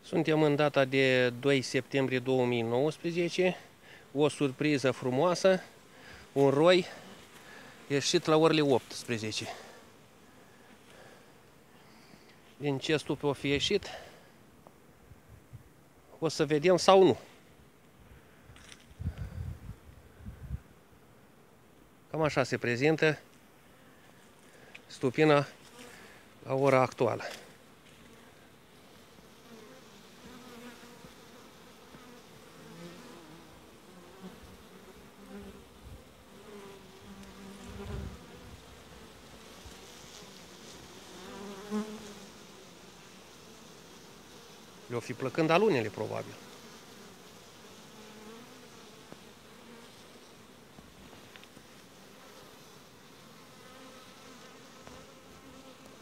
Suntem în data de 2 septembrie 2019, o surpriză frumoasă, un roi ieșit la orele 18. Din ce stupe o fi ieșit, o să vedem sau nu. Cam așa se prezintă stupina la ora actuală. Le-o fi plăcând alunele, probabil.